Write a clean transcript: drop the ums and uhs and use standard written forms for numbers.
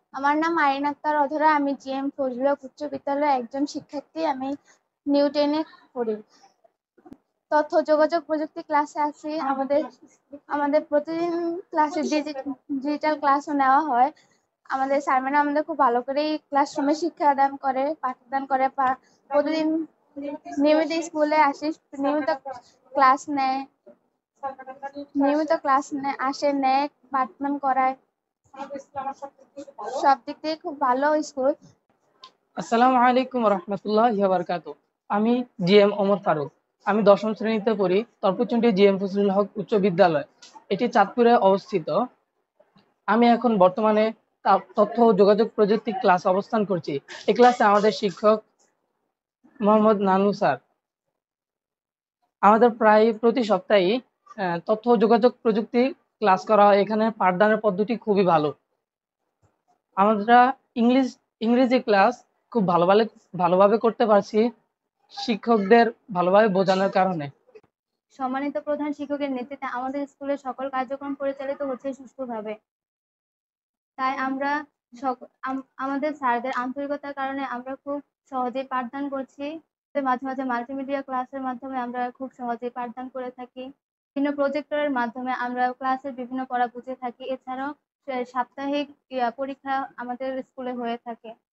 আমার নাম আইন আক্তার অধরা। আমি জিএম ফজলুল হক উচ্চ বিদ্যালয়ের একজন শিক্ষার্থী। আমি নিউ 10 এ পড়ি। তথ্য যোগাযোগ প্রযুক্তি ক্লাসে আছি। আমাদের আমাদের প্রতিদিন ক্লাসে ডিজিটাল ক্লাসও নেওয়া হয়। আমাদের স্যার ম্যাডাম আমাদের খুব ভালো করেই ক্লাসরুমে শিক্ষাদান করে, পাঠদান করে। প্রতিদিন নিয়মিত স্কুলে আসি, নিয়মিত ক্লাস নেয়, আসে, নেয়, পাঠদান করায়। সব দিক দিয়ে খুব ভালো স্কুল। আসসালামু আলাইকুম রহমতুল্লাহি ওয়া বারাকাতুহু। আমি জিএম ওমর ফারুক। আমি 10ম শ্রেণীতে পড়ি তর্কচুন্ডি জিএম ফজলুল হক উচ্চ বিদ্যালয়। এটি চাঁদপুরে অবস্থিত। আমি এখন বর্তমানে তথ্য ও যোগাযোগ প্রযুক্তি ক্লাস অবস্থান করছি। এই ক্লাসে আমাদের শিক্ষক মোহাম্মদ নানু স্যার। আমাদের প্রায় প্রতি সপ্তাহেই তথ্য ও যোগাযোগ প্রযুক্তি ক্লাস করা হয়। এখানে পাঠদানের পদ্ধতি খুবই ভালো। আমরা ইংরেজি ক্লাস খুব ভালোভাবে করতে পারছি শিক্ষকদের ভালোভাবে বোঝানোর কারণে। সম্মানিত প্রধান শিক্ষকের নেতৃত্বে আমাদের স্কুলের সকল কার্যক্রম পরিচালিত হচ্ছে সুষ্ঠুভাবে। তাই আমরা আমাদের স্যারদের আন্তরিকতার কারণে আমরা খুব সহজেই পাঠদান করছি। মাঝে মাঝে মাল্টিমিডিয়া ক্লাসের মাধ্যমে আমরা খুব সহজেই পাঠদান করে থাকি। বিভিন্ন প্রজেক্টরের মাধ্যমে আমরা ক্লাসের বিভিন্ন পড়া বুঝে থাকি। এছাড়াও সাপ্তাহিক পরীক্ষা আমাদের স্কুলে হয়ে থাকে।